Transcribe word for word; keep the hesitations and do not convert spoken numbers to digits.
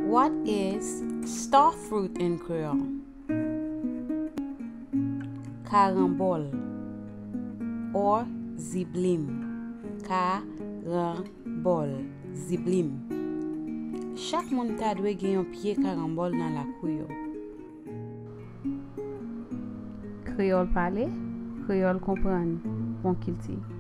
What is starfruit in Creole? Karanbòl or Ziblim. Karanbòl, Ziblim. Chaque moun ta dwe gen yon pied karanbòl dans la kuyo. Creole parler, Creole comprendre, bonkilti.